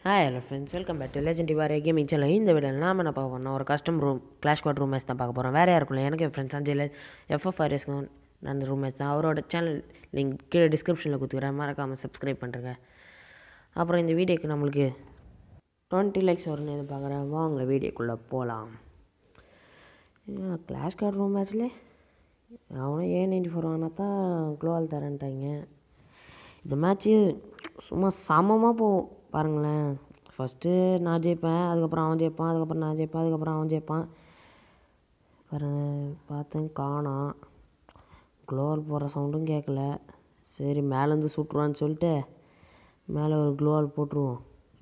Hi hello friends, welcome back to legend warrior gaming channel. இந்த வீடியோவில் நாம் என்ன பார்க்க போகிறோம், ஒரு custom room clash squad room match தான் பார்க்க போகிறோம். வேறு யாருக்குள்ள எனக்கு என் ஃப்ரெண்ட்ஸ் அஞ்சல் FF நடந்த ரூம் மேட்ச் தான். அவரோட சேனல் லிங்க் கீழே டிஸ்கிரிப்ஷனில் கொடுத்துக்கிறேன், மறக்காமல் சப்ஸ்கிரைப் பண்ணுறேங்க. அப்புறம் இந்த வீடியோக்கு நம்மளுக்கு 20 லைக்ஸ் வரும்னு எதிர்பார்க்குறேன். வாங்க வீடியோக்குள்ளே போகலாம். கிளாஷ் ஸ்குவாட் ரூம் மேட்ச்சில் அவனும் A94 வாங்கினா தான் க்ளோவால் தரேன்ட்டாங்க. இந்த மேட்ச்சு சும்மா சமமாக போகும் பாருங்களேன். ஃபஸ்ட்டு நான் ஜெயிப்பேன், அதுக்கப்புறம் அவன் ஜெயிப்பான், அதுக்கப்புறம் நான் ஜெயிப்பேன், அதுக்கப்புறம் அவன் ஜெயிப்பான். பாருங்க, பார்த்தேன் காணோம். க்ளோவால் போடுற சவுண்டும் கேட்கல. சரி, மேலேருந்து சுட்டுருவான்னு சொல்லிட்டு மேலே ஒரு க்ளோவால் போட்டுருவோம்.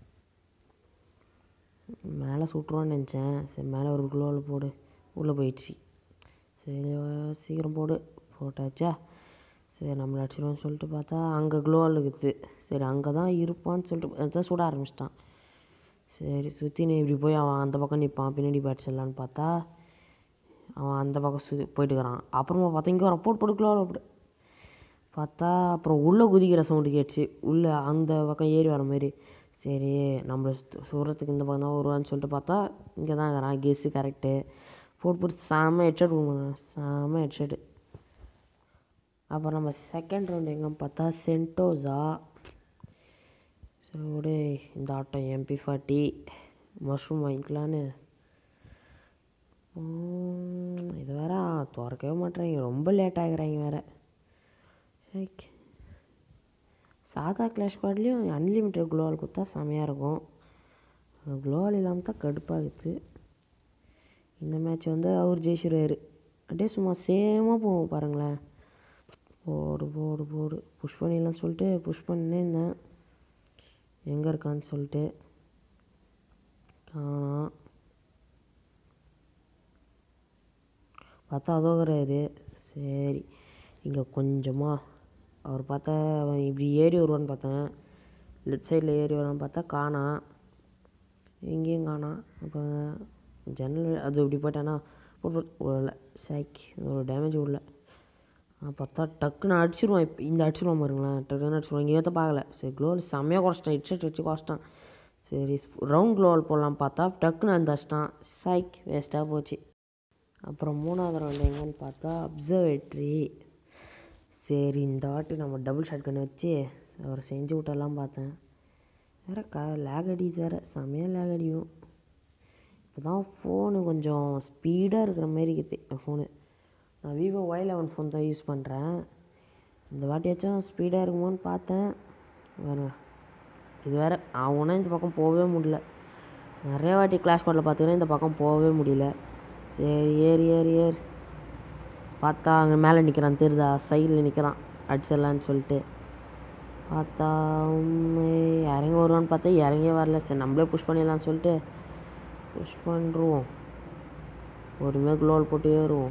மேலே சுட்டுருவான்னு நினச்சேன். சரி, மேலே ஒரு க்ளோவால் போடு. உள்ளே போயிடுச்சு. சரி, சீக்கிரம் போட்டாச்சா. சரி, நம்மளை அடிச்சிடுவோன்னு சொல்லிட்டு பார்த்தா அங்கே க்ளோவால் இருக்குது. சரி, அங்கே தான் இருப்பான்னு சொல்லிட்டு தான் சுட ஆரம்பிச்சிட்டான். சரி, சுற்றி இப்படி போய் அவன் அந்த பக்கம் நிற்பான், பின்னாடி அடிச்சிடலான்னு பார்த்தா அவன் அந்த பக்கம் போயிட்டுக்கிறான். அப்புறமா பார்த்தா இங்கே வர போட்டு க்ளோவால் போட்டு பார்த்தா அப்புறம் உள்ளே குதிக்கிற சவுண்டு கேட்டுச்சு. உள்ளே அந்த பக்கம் ஏறி வர மாதிரி. சரி, நம்மளை சுடுறதுக்கு இந்த பக்கம் தான் வருவான்னு சொல்லிட்டு பார்த்தா இங்கே தான் இருக்கிறான். Guess correct. போட்டு செம்ம ஹெட்ஷாட் கொடுக்கணும், செம்ம ஹெட்ஷாட்டு. அப்புறம் நம்ம செகண்ட் ரவுண்டு எங்கன்னு பார்த்தா சென்டோஸா. சரி, இந்த ஆட்டம் MP40 மஷ்ரூம் வாங்கிக்கலான்னு. இது வேறு திறக்கவே மாட்டேறாங்க, ரொம்ப லேட் ஆகிறாங்க வேறு. சாதா கிளாஷ் ஸ்குவாட்லேயும் அன்லிமிட்டட் க்ளோவால் கொடுத்தா செமையாக இருக்கும். க்ளோவால் இல்லாமல் தான் கடுப்பாகுது. இந்த மேட்ச் வந்து அவர் ஜெயிச்சிருவார். அப்படியே சும்மா சேமாக போவோம் பாருங்களேன். போடு புஷ் பண்ணிடலான்னு சொல்லிட்டு புஷ் பண்ணினே இருந்தேன். எங்கே இருக்கான்னு சொல்லிட்டு காணோம். பார்த்தா அதோகிறாரு. சரி, இங்கே கொஞ்சமாக அவர் பார்த்தா அவன் இப்படி ஏறி வருவான்னு பார்த்தேன். லெஃப்ட் சைடில் ஏறி வருவான்னு பார்த்தா காணோம். எங்கேயும் காணோம். அப்போ ஜன்னல் அது இப்படி போயிட்டானா விடல. சைக் ஒரு டேமேஜ் விடல. பார்த்தா டக்குன்னு அடிச்சிடுவான். இப்போ இந்த அடிச்சிடுவான் பாருங்களேன், டக்குன்னு அடிச்சிடுவான். இங்கே ஏற்ற பார்க்கல. சரி, க்ளோவால் செம்மையாக குறைச்சிட்டான். ஹெட்ஷாட் வச்சு குறைச்சிட்டான். சரி, ரவுண்ட் க்ளோவால் போடலாம் பார்த்தா டக்குன்னு அந்த அடிச்சிட்டான். சைக் வேஸ்ட்டாக போச்சு. அப்புறம் மூணாவது ரவுண்டு எங்கன்னு பார்த்தா அப்சர்வேட்ரி. சரி, இந்த வாட்டி நம்ம டபுள் ஷாட் கன்று வச்சு அவர் செஞ்சு விட்டெல்லாம் பார்த்தேன். வேறு லேக் அடிக்குது, வேறு செம்மையாக லேக் அடிக்கும். இப்போ தான் ஃபோனு கொஞ்சம் ஸ்பீடாக இருக்கிற மாரி இருக்குது என் ஃபோனு. நான் Vivo Y11 ஃபோன் தான் யூஸ் பண்ணுறேன். இந்த வாட்டியாச்சும் ஸ்பீடாக இருக்குமோன்னு பார்த்தேன். வேறு இது வேறு அவனா இந்த பக்கம் போகவே முடியல. நிறைய வாட்டி கிளாஸ் ஸ்குவாடில் பார்த்துக்கிறேன், இந்த பக்கம் போகவே முடியல. சரி, ஏறி பார்த்தா அங்கே மேலே நிற்கிறான், தெரியுதா? சைடில் நிற்கிறான், அடிச்சிடலான்னு சொல்லிட்டு பார்த்தா இறங்கி வருவான்னு பார்த்தா இறங்கியே வரல. சரி, நம்மளே புஷ் பண்ணிடலான்னு சொல்லிட்டு புஷ் பண்ணுருவோம். பொறுமையாக க்ளோவால் போட்டு ஏறுவோம்.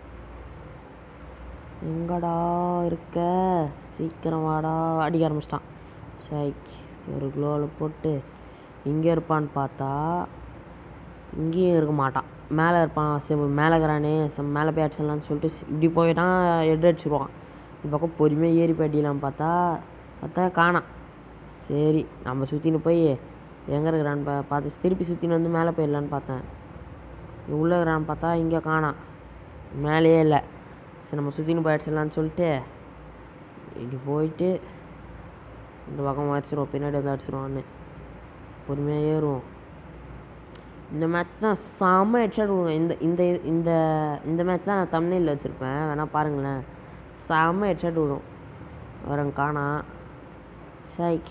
எங்கடா இருக்க, சீக்கிரம் வாடா. அடிக்க ஆரம்பிச்சிட்டான். ஷைக் ஒரு க்ளோவால் போட்டு இங்கே இருப்பான்னு பார்த்தா இங்கேயும் இருக்க மாட்டான், மேலே இருப்பான். சரி, மேலே இருக்கிறானே, மேலே போய் அடிச்சிடலான்னு சொல்லிட்டு இப்படி போயிட்டான். ஹெட் அடிச்சிடுவான். இந்த பக்கம் பொறுமையாக ஏறி போய் அடிக்கலாம் பார்த்தா காணாம். சரி, நம்ம சுற்றின்னு போய் எங்கே இருக்கிறான்னு பார்த்து திருப்பி சுற்றின்னு வந்து மேலே போயிடலான்னு பார்த்தேன். உள்ளே இருக்கிறான்னு பார்த்தா இங்கே காணாம், மேலேயே இல்லை. சரி, நம்ம சுற்றின்னு போய் அடிச்சிடலான்னு சொல்லிட்டு இப்படி போயிட்டு இந்த பக்கம் அடிச்சிடுவோம், பின்னாடி வந்து அடிச்சிடுவான்னு பொறுமையாக ஏறுவோம். இந்த மேட்ச் தான் செம்ம ஹெட்ஷாட் விடுங்க. இந்த மேட்ச் தான் நான் தம்ப்நெயில்ல வச்சுருப்பேன், வேணால் பாருங்களேன். செம்ம ஹெட்ஷாட் விடும். வரங்க காணா. ஷைக்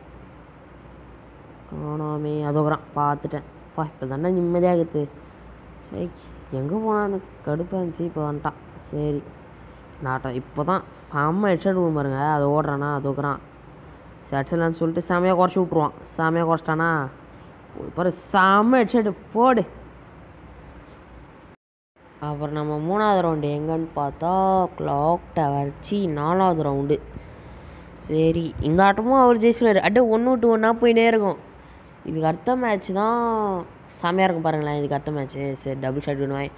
காணாமே, அதோகிறான். பார்த்துட்டேன். இப்போ தானே நிம்மதியாக இருக்குது. ஷைக் எங்கே போனான்னு கடுப்பாக இருந்துச்சு. இப்போ வந்துட்டான். சரி, நாட்டம் இப்போ தான் செம்ம ஹெட்ஷாட் விடும் பாருங்க. அதை ஓடுறானா, அதோகிறான். சரி, அடிச்சிடலான்னு சொல்லிட்டு செம்மையாக குறைச்சி விட்ருவான். செம்மையாக குறைச்சிட்டானா பாரு, செம்ம ஹெட்ஷாட்டு போடு. அப்புறம் நம்ம மூணாவது ரவுண்டு எங்கன்னு பார்த்தா கிளாக் டவர். நாலாவது ரவுண்டு. சரி, இந்த ஆட்டமும் அவர் ஜெயிச்சுவார். அப்படியே 1-1 போயிட்டே இருக்கும். இதுக்கு அடுத்த மேட்ச் தான் செம்மையாக இருக்கும் பாருங்களேன். இதுக்கு அடுத்த மேட்ச்சு. சரி, டபுள் ஷாட் வேணுவாய்.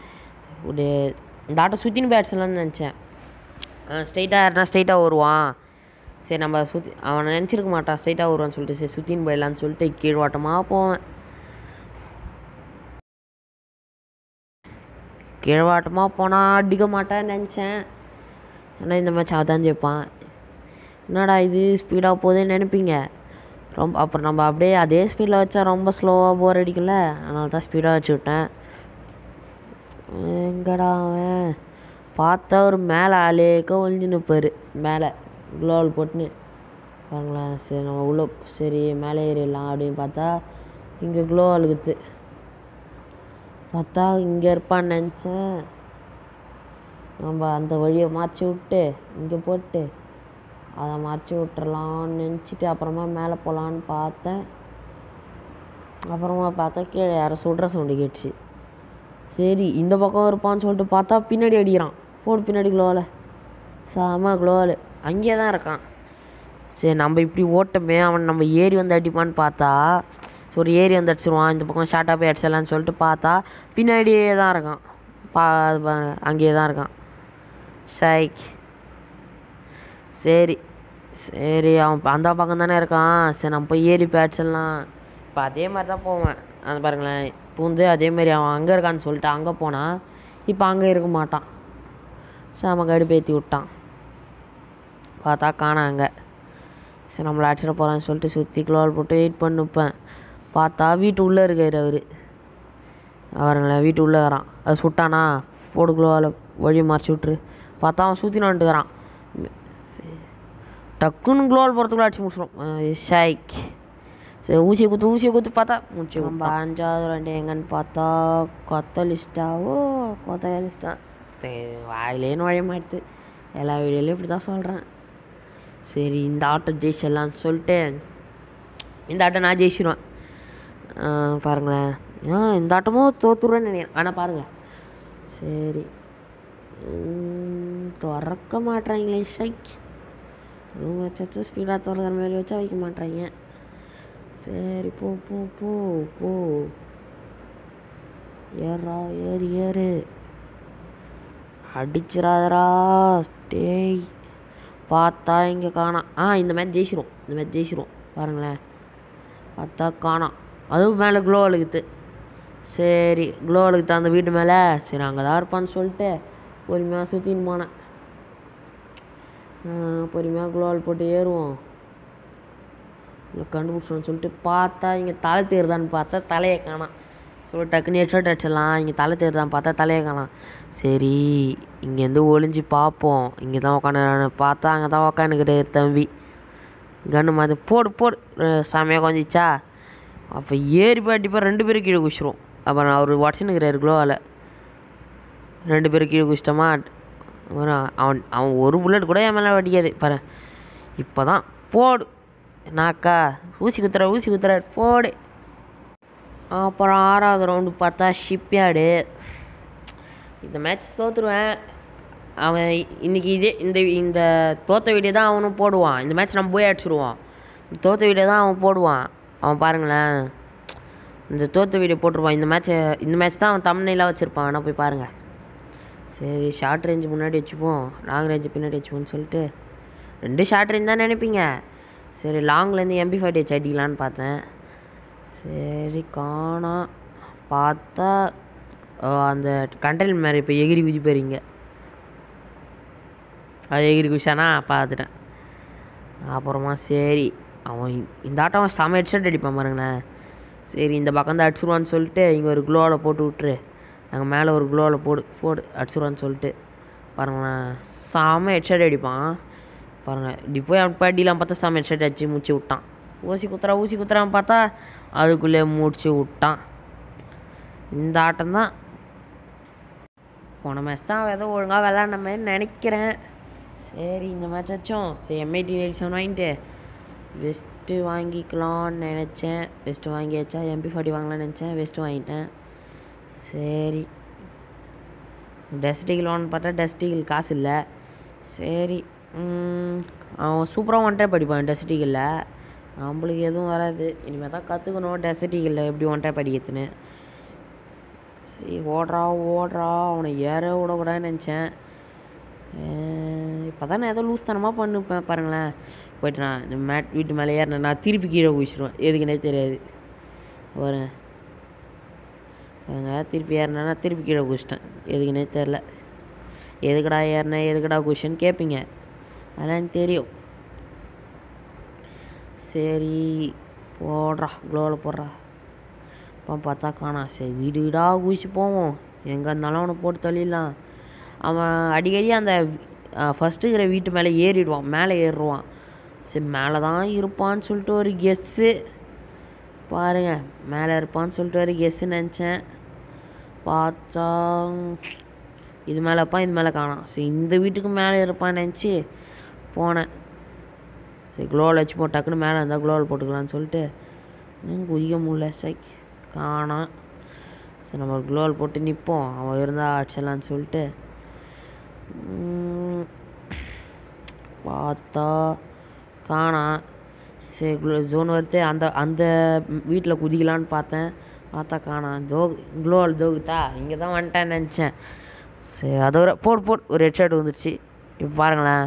இந்த ஆட்டம் சுற்றின்னு போய் அடிச்சிடலான்னு நினச்சேன். ஸ்ட்ரைட்டாக வருவான். சரி நம்ம அவனை நினச்சிருக்க மாட்டான் ஸ்ட்ரைட்டாக வருவான்னு சொல்லிட்டு சரி சுற்றின்னு போயிடலான்னு சொல்லிட்டு கீழ்வாட்டமாக போவேன். கீழ்வாட்டமாக போனால் அடிக்க மாட்டேன்னு நினச்சேன். ஆனால் இந்த மேட்ச் அதான் ஜெயிப்பான். என்னடா இது ஸ்பீடாக போகுதுன்னு நினைப்பீங்க. அப்புறம் நம்ம அப்படியே அதே ஸ்பீடில் வச்சா ரொம்ப ஸ்லோவாக போர் அடிக்கல. அதனால தான் ஸ்பீடாக வச்சு விட்டேன். எங்கடா அவன் பார்த்தா ஒரு மேலே ஆளேக்க ஒழிஞ்சு நிற்பார். மேலே குளோவல் போட்டுன்னு பாருங்களேன். சரி நம்ம உள்ள சரி மேலே ஏறிடலாம் அப்படின்னு பார்த்தா இங்கே குளோவல் இருக்குது. பார்த்தா இங்கே இருப்பான்னு நினச்சேன். நம்ம அந்த வழியை மாற்றி விட்டு இங்கே போட்டு அதை மறைச்சி விட்டுறலான்னு நினச்சிட்டு அப்புறமா மேலே போகலான்னு பார்த்தேன். அப்புறமா பார்த்தா கீழே யாரோ சுடுற சவுண்டு கேட்டுச்சு. சரி இந்த பக்கம் இருப்பான்னு சொல்லிட்டு பார்த்தா பின்னாடி அடிக்கிறான். போடு பின்னாடி குளோவில் செம குளோவில் அங்கேயே தான் இருக்கான். சரி நம்ம இப்படி ஓட்டமே அவன் நம்ம ஏறி வந்து அடிப்பான்னு பார்த்தா சரி ஏறி வந்து அடிச்சிருவான். இந்த பக்கம் ஷார்ட்டாக போய் அடிச்சிடலான்னு சொல்லிட்டு பார்த்தா பின்னாடியே தான் இருக்கான். அங்கேயே தான் இருக்கான். சைக் சரி சரி அவன் அந்த பக்கம் தானே இருக்கான். சரி நம்ம போய் ஏறி போய் அடிச்சிடலாம். இப்போ அதே மாதிரி தான் போவேன். அந்த பாருங்களேன் பூந்து அதேமாரி அவன் அங்கே இருக்கான்னு சொல்லிட்டு அங்கே போனான். இப்போ அங்கே இருக்க மாட்டான். சாம கடுப்பு ஏற்றி விட்டான். பார்த்தா காணாம் அங்கே. சரி நம்மளை அடிச்சிட போகிறான்னு சொல்லிட்டு சுற்றி குளோவல் போட்டு வெயிட் பண்ணிப்பேன். பார்த்தா வீட்டு உள்ளே இருக்கார் அவர். அவருங்களேன் வீட்டு உள்ளே வரான். அது சுட்டானா போடு குளோவில் வழி மறைச்சி விட்ரு. பார்த்தா அவன் சுற்றின்னு வந்துட்டுக்கிறான். டக்குன்னு குளோவல் போகிறதுக்குள்ள அடிச்சு முடிச்சிடும். ஷைக் சரி ஊசியை குத்து பார்த்தா முடிச்சு. நம்ம 5வது ரெண்டு எங்கன்னு பார்த்தா கொத்தலிஸ்டாவோ கொத்தலிஸ்டா வாயிலேன்னு வழி மாட்டுது. எல்லா வீடியோலையும் இப்படி தான் சொல்கிறேன். சரி இந்த ஆட்டம் ஜெயிச்சிடலான்னு சொல்லிட்டு இந்த ஆட்டம் நான் ஜெயிச்சிடுவேன். பாருங்களேன் இந்த ஆட்டமும் தோற்றுருவேன்னு நினைக்கிறேன். ஆனால் பாருங்கள் சரி திறக்க மாட்டேறாங்களே. ஷைக் வச்சு ஸ்பீடாக திறக்கிற மாதிரி வச்சா வைக்க மாட்டேறாங்க. சரி போ போ போ போ ஏறா ஏறு அடிச்சிடாதரா டேய். பார்த்தா இங்கே காணாம். இந்த மேட்ச் ஜெயிச்சிரும் பாருங்களேன். பார்த்தா காணாம். அதுவும் மேலே குளோவல் இருக்குது. சரி குளோவல் இருக்குது அந்த வீட்டு மேலே. சரி அங்கே தான் இருப்பான்னு சொல்லிட்டு பொறுமையாக சுற்றின்னு போனேன். பொறுமையாக குளோவல் போட்டு ஏறுவோம். கண்டுபிடிச்சோன்னு சொல்லிட்டு பார்த்தா இங்கே தலை தேர்தான்னு பார்த்தா தலையை காணாம். ஸோ டக்குன்னு ஹெட்ஷாட் அடிச்சிடலாம். இங்கே தலை தேர்தான்னு பார்த்தா தலையை காணாம். சரி இங்கேருந்து ஒளிஞ்சு பார்ப்போம். இங்கே தான் உட்காந்து பார்த்தா அங்கே தான் உட்காந்துக்கிட்டாரு தம்பி. கன்று மாதிரி போடு செமையாக கொஞ்சிச்சா. அப்போ ஏறி போய் அடிப்பா 2 பேரும் கீழே குச்சிரும். அப்புறம் அவர் உடச்சுன்னுக்கிறாரு குளோவில். 2 பேரும் கீழே குச்சிட்டோமா. அவன் ஒரு புல்லட் கூட என் மேலே அடிக்காது பாரு. இப்போ தான் போடு நாக்கா ஊசி குத்துற போடு. அப்புறம் 6வது ரவுண்டு பார்த்தா ஷிப்யார்டு. இந்த மேட்ச் தோற்றுருவேன். அவன் இன்றைக்கி இந்த தோற்ற வீடியோ தான் அவனும் போடுவான். இந்த மேட்ச் நம்ம போய் அடிச்சுடுவான். தோற்ற வீடியோ தான் அவன் போடுவான். அவன் பாருங்களேன் இந்த தோற்ற வீடியோ போட்டுருவான். இந்த மேட்ச் தான் அவன் தம்ப்நெயிலாக வச்சுருப்பான். ஆனால் போய் பாருங்கள். சரி ஷார்ட் ரேஞ்சு முன்னாடி வச்சுப்போம் லாங் ரேஞ்சு பின்னாடி வச்சுப்போன்னு சொல்லிட்டு 2 ஷார்ட் ரேஞ்ச் தான் நினைப்பீங்க. சரி லாங்லேருந்து MP40 அடிக்கலான்னு பார்த்தேன். சரி காணோம். பார்த்தா அந்த கண்டெய்னர் மாதிரி இப்போ எகிரி குதி போயிருங்க. அது எகிரி குதிச்சானா பார்த்துட்டேன். அப்புறமா சரி அவன் இந்த ஆட்டம் அவன் செம ஹெட்ஷாட் அடிப்பான் பாருங்களேன். சரி இந்த பக்கம் தான் அடிச்சுருவான்னு சொல்லிட்டு இங்கே ஒரு குளோவில் போட்டு விட்டுரு. அங்கே மேலே ஒரு குளோவில் போடு அடிச்சுருவான்னு சொல்லிட்டு பாருங்களேன் செம ஹெட்ஷாட் அடிப்பான். பாருங்கள் இப்படி போய் அவன் அடிலாம் பார்த்தா செம ஹெட்ஷாட் அடிச்சு முடிச்சு விட்டான். ஊசி குத்துறான் பார்த்தா அதுக்குள்ளே முடிச்சு விட்டான். இந்த ஆட்டம் தான் போன மேட்ச் தான் ஏதோ ஒழுங்காக விளாட்ன மாதிரி நினைக்கிறேன். சரி இந்த மேட்ச் ஆச்சும் சரி M18 எடிஷன் வாங்கிட்டு வெஸ்ட்டு வாங்கிக்கலான்னு நினச்சேன். வெஸ்ட்டு வாங்கியாச்சா. MP40 வாங்கலான்னு நினச்சேன். வெஸ்ட்டு வாங்கிட்டேன். சரி டெஸ்டிகில் வாங்கன்னு பார்த்தா டெஸ்டிகில் காசு இல்லை. சரி அவன் சூப்பராக ஒன் டைப் படிப்பான் டெஸ்டிகில். நம்மளுக்கு எதுவும் வராது. இனிமேல் தான் கற்றுக்கணும் டெஸ்டிகில் எப்படி ஒன் டைப் படிக்கிறதுன்னு. சரி ஓடுறா அவனை ஏற விடக்கூடாதுன்னு நினச்சேன். இப்போ தான் நான் ஏதோ லூஸ் தனமாக பண்ணிப்பேன் பாருங்களேன். போய்ட்டு நான் இந்த வீட்டு மேலே ஏறினேன், நான் திருப்பி கீழே குதிச்சிடுவேன். எதுக்குன்னே தெரியாது. பாருங்க திருப்பி ஏறினேன்னா திருப்பி கீழே குதிச்சிட்டேன். எதுக்குன்னே தெரில. எதுக்கடா ஏறினேன், எதுக்கடா குதிச்சேன்னு கேட்பீங்க. அதெல்லாம் எனக்கு தெரியும். சரி போடுறா, க்ளோவில் போடுறா. அப்போ பார்த்தா காணா. சரி வீடு வீடாக குதிச்சு போவோம், எங்கே இருந்தாலும் அவனை போட்டு தள்ளிடலாம். அவன் அடிக்கடி அந்த ஃபஸ்ட்டு இருக்கிற வீட்டு மேலே ஏறிடுவான், மேலே ஏறுவான். சரி மேலே தான் இருப்பான்னு சொல்லிட்டு ஒரு கெஸ்ஸு. பாருங்கள் மேலே இருப்பான்னு சொல்லிட்டு ஒரு கெஸ்ஸு நினச்சேன். பார்த்தா இது மேலே இருப்பான், இது மேலே காணாம். சரி இந்த வீட்டுக்கு மேலே இருப்பான்னு நினச்சி போனேன். சரி க்ளோவில் வச்சு டக்குன்னு மேலே இருந்தால் க்ளோவில் போட்டுக்கலான்னு சொல்லிட்டு குதிக்க முடியல. சரி காணாம். சரி நம்ம க்ளோவில் போட்டு நிற்போம், அவன் இருந்தால் அடிச்சிடலான்னு சொல்லிட்டு பார்த்தா காணாம். சரி ஜோன் வருது, அந்த அந்த வீட்டில் குதிக்கலான்னு பார்த்தா காணாம். க்ளோவில் தோகுதா, இங்கே தான் வந்துட்டேன்னு நினச்சேன். சரி அதோட போடு ஒரு ஹெட்ஷாட் வந்துடுச்சு. இப்போ பாருங்களேன்,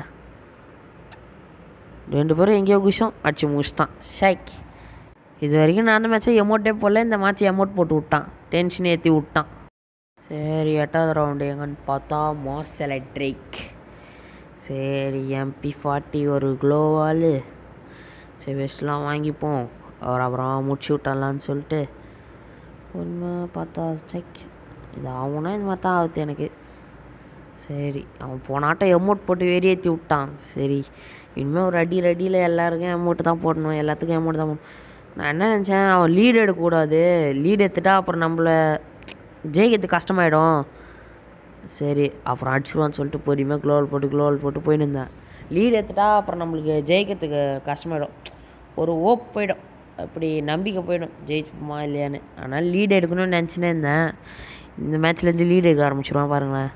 2 பேரும் எங்கேயோ குஷம் அடிச்சு முடிச்சிட்டான். ஷைக் இது வரைக்கும் நான் அந்த மேட்ச்சை எமௌண்ட்டே போடல, இந்த மேட்ச் எமௌண்ட் போட்டு விட்டான், டென்ஷன் ஏற்றி விட்டான். சரி 8வது ரவுண்டு எங்கன்னு பார்த்தா மாஸ் எலக்ட்ரிக். சரி MP40 ஒரு க்ளோவால். சரி வெஸ்ட்லாம் வாங்கிப்போம், அவர் அப்புறம் முடிச்சு விட்டலான்னு சொல்லிட்டு ஒன்று பார்த்தா ஸ்ட்ரைக். இது ஆகுனா இந்த மாதிரி தான் ஆகுது எனக்கு. சரி அவன் போனாட்டம் எமௌண்ட் போட்டு வெறியேற்றி விட்டான். சரி இனிமேல் ஒரு அடியில் எல்லாருக்கும் எமௌண்ட்டு தான் போடணும், எல்லாத்துக்கும் எமௌண்ட் தான் போடணும். நான் என்ன நினச்சேன், அவன் லீடு எடுக்கக்கூடாது, லீடு எடுத்துட்டா அப்புறம் நம்மளை ஜெயிக்கிறதுக்கு கஷ்டமாயிடும். சரி அப்புறம் அடிச்சிடுவான்னு சொல்லிட்டு பொறுமையாக க்ளோவல் போட்டு போயின்னு இருந்தேன். லீடு எடுத்துட்டா அப்புறம் நம்மளுக்கு ஜெயிக்கிறதுக்கு கஷ்டமாயிடும், ஒரு ஓப் போயிடும், அப்படி நம்பிக்கை போயிடும் ஜெயிச்சுப்போமா இல்லையான்னு. அதனால் லீடு எடுக்கணும்னு நினச்சினே இருந்தேன். இந்த மேட்ச்லேருந்து லீடு எடுக்க ஆரம்பிச்சிடுவான் பாருங்களேன்.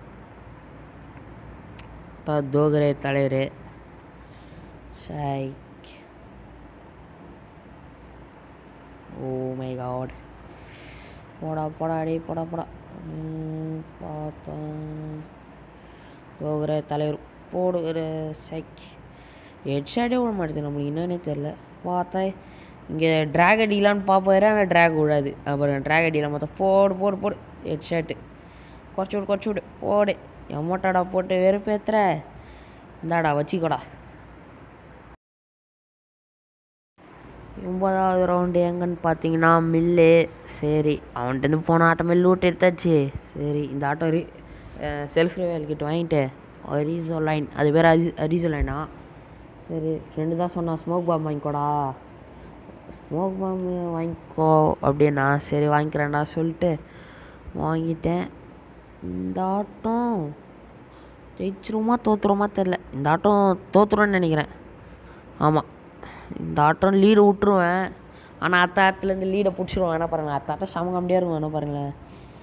தோகரே தலைவர். ஷைக் ஓ மை காட். போடா பார்த்தா தோகரே தலைவர் போடுகிற. ஷைக் ஹெட்ஷாட்டே விட மாட்டேது நம்மளுக்கு, என்னன்னே தெரில. பார்த்தா இங்கே ட்ராக் அடிக்கலான்னு பார்ப்பாரு, ஆனால் ட்ராக் விடாது. அப்புறம் ட்ராக் அடிக்கலாம் பார்த்தா போடு ஹெட்ஷாட்டு. குறைச்சி விடு போடு. எமோட்டாடா போட்டு வெறுப்பேத்துற, இந்தாடா வச்சிக்கோடா. 9வது ரவுண்டு எங்கன்னு பார்த்தீங்கன்னா மில்லு. சரி அவன்கிட்ட போன ஆட்டம் மில்லு விட்டு எடுத்தாச்சு. சரி இந்த ஆட்டம் செல்ஃப் ரிவைல் கிட்ட வாங்கிட்டு அரிசோலைன், அது பேர் அரிசோலைனா. சரி ஃப்ரெண்டு தான் சொன்னான் ஸ்மோக் பாம் வாங்கிக்கோடா, ஸ்மோக் பாம் வாங்கிக்கோ அப்படின்னா. சரி வாங்கிக்கிறேன்டா சொல்லிட்டு வாங்கிட்டேன். இந்த ஆட்டம் ஜெயிச்சிருமா தோற்றுருமா தெரில, இந்த ஆட்டம் தோற்றுருன்னு நினைக்கிறேன். ஆமாம் இந்த ஆட்டம் லீடு விட்ருவேன், ஆனால் அத்த ஆட்டத்துலேருந்து லீடை பிடிச்சிருவேன். என்ன பாருங்களேன், அத்த ஆட்டம் சம கம்மியாக இருக்கும். என்ன பாருங்களேன்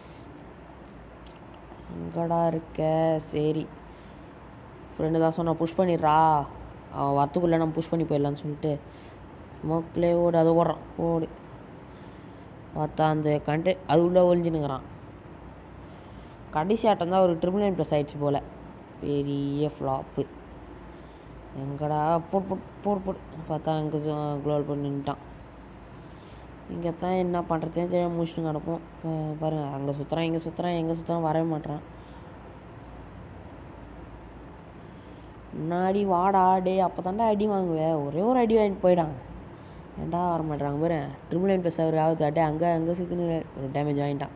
எங்கடா இருக்க. சரி ஃப்ரெண்டு தான் சொன்னால் புஷ் பண்ணிடுறா, அவன் வரத்துக்குள்ளே நம்ம புஷ் பண்ணி போயிடலான்னு சொல்லிட்டு ஸ்மோக்லேயே அது ஓடுறான். பார்த்தா அந்த அது உள்ளே ஒழிஞ்சுனுங்கிறான். கடைசி ஆட்டம் தான் ஒரு 999+ ஆகிடுச்சு போல், பெரிய ஃப்ளாப்பு. எங்கடா போடு பார்த்தா அங்கே க்ளோவல் பண்ணி நின்ட்டான். இங்கே தான் என்ன பண்ணுறதுன்னு தெரியாம முடிச்சுட்டு கிடப்போம். பாருங்கள் அங்கே சுற்றுறான், எங்கே சுற்றுறான் வரவே மாட்டேறான். முன்னாடி வாடா டே, அப்போ தாண்டா அடி வாங்குவேன். ஒரே ஒரு அடி வாங்கிட்டு போயிடான், ஏன்டா வர மாட்டேறாங்க பாரு. 999+ அவர் ஆகுது அட்டே, அங்கே சுற்றினு ஒரு டேமேஜ் வாங்கிட்டான்.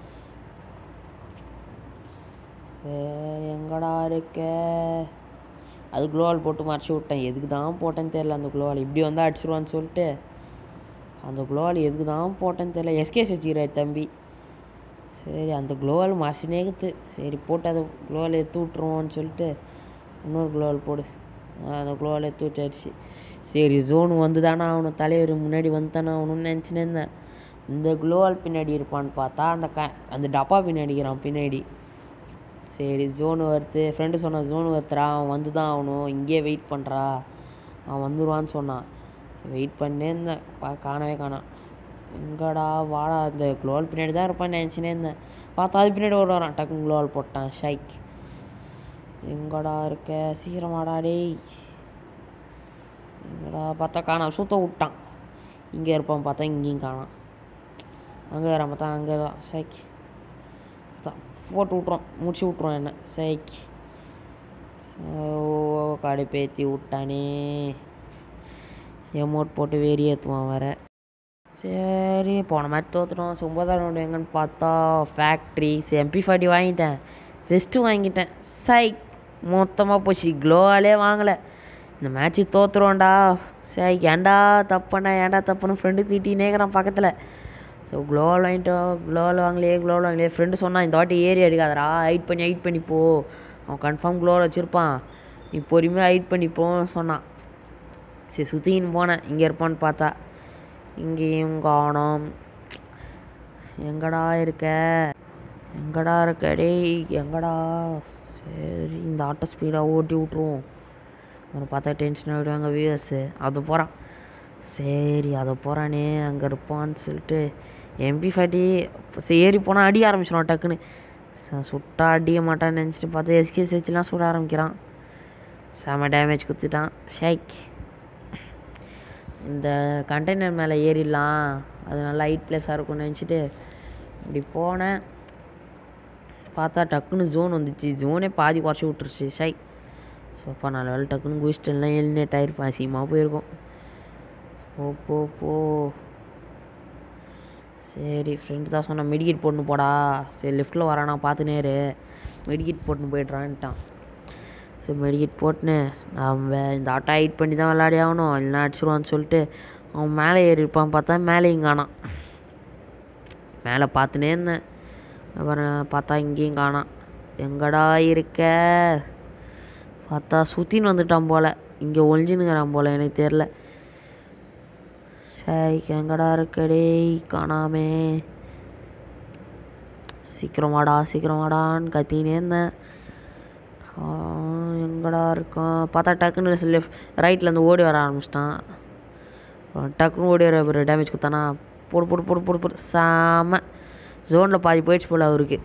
சரி எங்கடா இருக்க. அது க்ளோவால் போட்டு மறைச்சி விட்டேன், எதுக்கு தான் போட்டேன்னு தெரில. அந்த க்ளோவால் இப்படி வந்தால் அடிச்சிருவான்னு சொல்லிட்டு அந்த க்ளோவால் எதுக்கு தான் போட்டேன்னு தெரில. எஸ்கேஸ் வச்சுக்கிறாரு தம்பி. சரி அந்த க்ளோவால் மறைச்சினேக்குது. சரி போட்டு அதை க்ளோவால் எடுத்து விட்ருவோன்னு சொல்லிட்டு இன்னொரு க்ளோவால் போடு. அந்த க்ளோவால் எடுத்து வச்சாச்சு. சரி ஜோனு வந்து தானே அவனு தலைவர் முன்னாடி வந்து தானே அவனுன்னு நினச்சினே இருந்தேன். இந்த க்ளோவால் பின்னாடி இருப்பான்னு பார்த்தா அந்த டப்பா பின்னாடிக்கிறான் பின்னாடி. சரி ஜோனு வருது, ஃப்ரெண்டு சொன்னான் ஜோனு வருத்துறா, அவன் வந்து தான் ஆகணும், இங்கேயே வெயிட் பண்ணுறா, அவன் வந்துடுவான்னு சொன்னான். சரி வெயிட் பண்ணே இருந்தேன், காணவே காணாம். எங்கடா வாடா, இந்த க்ளோவால் பின்னாடி தான் இருப்பான்னு நினச்சினே இருந்தேன். பார்த்தா அது பின்னாடி ஓட வரான், டக்குன்னு க்ளோவால் போட்டான். ஷைக் எங்கடா இருக்க, சீக்கிரம் வாடா டேய். எங்கடா பார்த்தா காணாம், சுத்த விட்டான். இங்கே இருப்பான் பார்த்தா இங்கேயும் காணாம். அங்கே வரான் பார்த்தா அங்கே தான். சைக்கு போட்டு விட்ருவோம், முடிச்சு விட்ருவோம் என்ன. சைக்கு கடுப்பேற்றி விட்டானே. எமௌண்ட் போட்டு வெறி ஏற்றுவான் வேறு. சரி போன மாதிரி தோற்றுட்டோம். 9ஆம் ரவுண்டு எங்கன்னு பார்த்தா ஃபேக்ட்ரி. MP40 வாங்கிட்டேன், வெஸ்ட்டு வாங்கிட்டேன். சைக் மொத்தமாக போச்சு. க்ளோவாலே வாங்கலை. இந்த மேட்ச்சு தோற்றுருவோண்டா. சரி ஏன்டா தப்புன்னு ஃப்ரெண்டு திட்டினேக்கிறான் பக்கத்தில். ஸோ க்ளோவால் வாங்கிட்டோம். க்ளோவால் வாங்கலையே. ஃப்ரெண்டு சொன்னான் இந்த வாட்டி ஏறி எடுக்காதடா, ஹைட் பண்ணி போ, அவன் கன்ஃபார்ம் க்ளோவால் வச்சுருப்பான், நீ பொறுமையாக ஹைட் பண்ணிப்போன்னு சொன்னான். சரி சுற்றின்னு போனேன், இங்கே இருப்பான்னு பார்த்தா இங்கேயும் காணோம். எங்கடா இருக்க டேய், எங்கடா? சரி இந்த ஆட்டோ ஸ்பீடாக ஓட்டி விட்ருவோம். அவனை பார்த்தா டென்ஷன் ஆகிடுவாங்க வியூவர்ஸு. அது போகிறான். சரி அதை போகிறானே அங்கே இருப்பான்னு சொல்லிட்டு MP40 ஏறி போனால் அடிய ஆரம்பிச்சிடும் டக்குன்னு. சுட்டா அடிக்க மாட்டான்னு நினச்சிட்டு பார்த்தா எஸ்கேஸ் வச்சுலாம் சுட ஆரம்பிக்கிறான். செம டேமேஜ் கொடுத்துட்டான். ஷேக் இந்த கண்டெய்னர் மேலே ஏறிடலாம், அது நல்லா ஹைட் பிளேஸாக இருக்கும்னு நினச்சிட்டு இப்படி போனேன். பார்த்தா டக்குன்னு ஜோன் வந்துச்சு. ஜோனே பாதி குறைச்சி விட்டுருச்சு. ஷைக் சோப்பா நல்ல வேலை டக்குன்னு குயிஸ்டெல்லாம் எலிமினேட் ஆகிருப்பேன். அசிங்கமாக போயிருக்கும். போ சரி ஃப்ரெண்டு தான் சொன்னான் மெடிக்கெட் போட்டுன்னு போடா. சரி லெஃப்ட்டில் வரானா பார்த்துனேரு, மெடிக்கெட் போட்டுன்னு போய்ட்றான்ட்டான். சரி மெடிக்கெட் போட்டுன்னு நம்ம இந்த ஆட்டோ ஹைட் பண்ணி தான் விளையாடி ஆகணும், இல்லைனா அடிச்சிடுவான்னு சொல்லிட்டு அவன் மேலே ஏறி இருப்பான். பார்த்தா மேலேயும் காணான். மேலே பார்த்துனே இருந்தேன். அப்புறம் பார்த்தா இங்கேயும் காணான். எங்கடா இருக்க? பார்த்தா சுற்றின்னு வந்துட்டான் போல், இங்கே ஒளிஞ்சினுங்கிறான் போல், எனக்கு தெரில. சரி எங்கடா இருக்கடே காணாமே. சீக்கிரம் வாடான்னு கத்தினே இருந்தேன். எங்கடா இருக்கான்? பார்த்தா டக்குன்னு லெஃப்ட் ரைட்லேருந்து ஓடி வர ஆரம்பிச்சிட்டான். டக்குன்னு ஓடி வர ஒரு டேமேஜ் கொடுத்தானா. போடு சாம ஜோனில் பாதி போயிடுச்சு போல் அவருக்கு.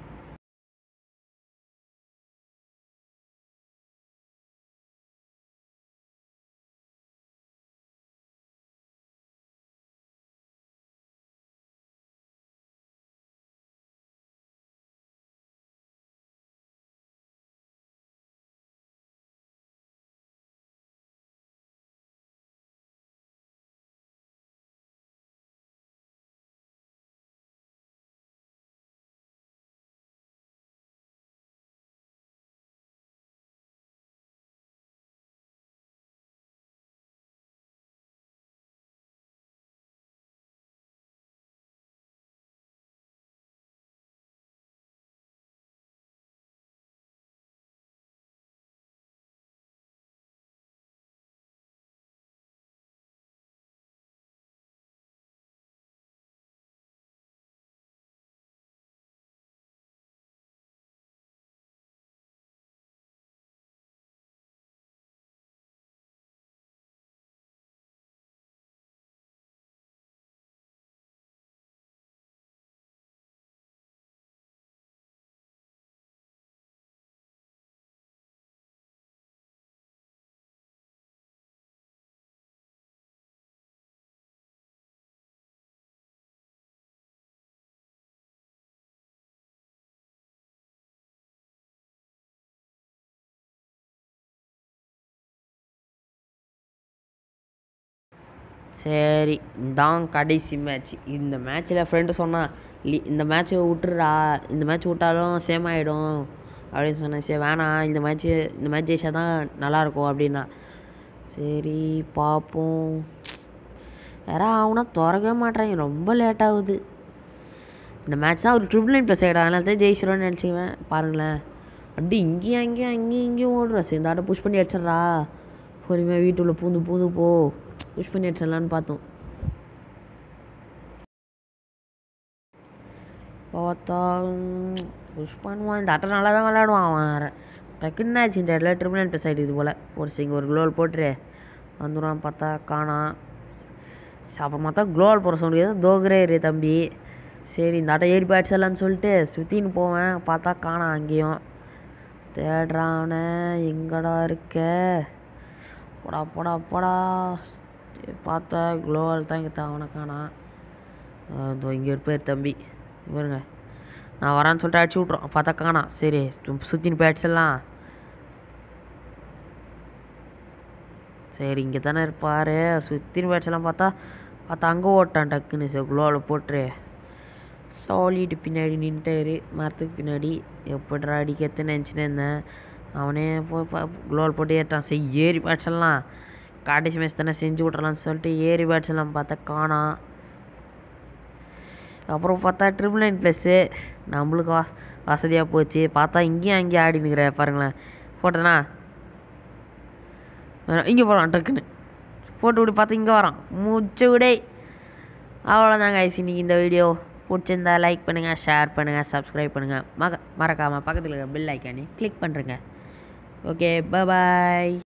சரி இதான் கடைசி மேட்ச். இந்த மேட்ச்சில் ஃப்ரெண்டு சொன்னான் இந்த மேட்ச்சை விட்டுறா, இந்த மேட்ச் விட்டாலும் சேம் ஆகிடும் அப்படின்னு சொன்னேன். சரி வேணாம், இந்த மேட்ச் ஜெயிச்சா தான் நல்லாயிருக்கும் அப்படின்னா. சரி பார்ப்போம். வேறு அவனா திறக்கவே மாட்டேறாங்க, ரொம்ப லேட் ஆகுது. இந்த மேட்ச் தான் ஒரு +9 ஆகிடும், அதனால தான் ஜெயிச்சிடும்னு நினச்சிக்குவேன். பாருங்களேன் அப்படி அங்கேயும் ஓடுறேன். சரி இந்த ஆட்டை புஷ் பண்ணி அடிச்சிட்றா, பொறுமையாக வீட்டுக்குள்ளே பூந்து போ, புஷ் பண்ணி அடிச்சிடலான்னு பார்த்தோம். பார்த்தா புஷ் பண்ணுவான். இந்த ஆட்டை நல்லா தான் விளையாடுவான் அவன். டக்குன்னு ஆச்சு இந்த இடத்துல +9 ஆகிடுது போல். ஒரு க்ளோவல் போட்டுரு வந்துடுவான். பார்த்தா காணாம். அப்புறம் பார்த்தா க்ளோவல் போட சொல்ல முடியாது, தோகுறே தம்பி. சரி இந்த ஆட்டை ஏறி போய் அடிச்சிடலான்னு சொல்லிட்டு சுற்றின்னு போவேன். பார்த்தா காணாம். அங்கேயும் தேடுறானே, எங்கடா இருக்க? போடா போடா போடா. பார்த்தா குளோவால் தான் இங்கே அவனை காணா. இங்கே இருப்பார் தம்பி பாருங்க. நான் வரான்னு சொல்லிட்டு அடிச்சு விட்றோம். பார்த்தா காணா. சரி சுற்றின்னு போய் அடிச்சிடலாம். சரி இங்கே தானே இருப்பார். சுற்றின்னு போய் அடிச்சிடலாம். பார்த்தா அங்கே ஓட்டான் டக்குன்னு. சரி குளோவில் போட்டுரு. சாலிடு பின்னாடி நின்ட்டாரு மரத்துக்கு பின்னாடி. எப்படிடா அடிக்கிறதுன்னு நினச்சினே இருந்தேன். அவனே போய் குளோவில் போட்டு ஏற்றான். சரி ஏறி அடிச்சிடலாம். கடைசி மேட்ச் தானே செஞ்சு விட்றலான்னு சொல்லிட்டு ஏறி அடிச்சிடலாம். பார்த்தா காணா. அப்புறம் பார்த்தா 999+. நம்மளுக்கு வசதியாக போச்சு. பார்த்தா இங்கேயும் அங்கேயும் ஆடினுக்கிற பாருங்களேன். போட்டேண்ணா இங்கே போகிறான் டக்குன்னு போட்டு விட்டு. பார்த்தா இங்கே வரான் மூச்சு விடை. அவ்வளோதாங்க ஐசி. இன்னைக்கு இந்த வீடியோ பிடிச்சிருந்தா லைக் பண்ணுங்கள், ஷேர் பண்ணுங்கள், சப்ஸ்கிரைப் பண்ணுங்கள். மறக்காமல் பக்கத்தில் இருக்கிற பெல் ஐக்கானே கிளிக் பண்ணுறேங்க. ஓகே பாய்.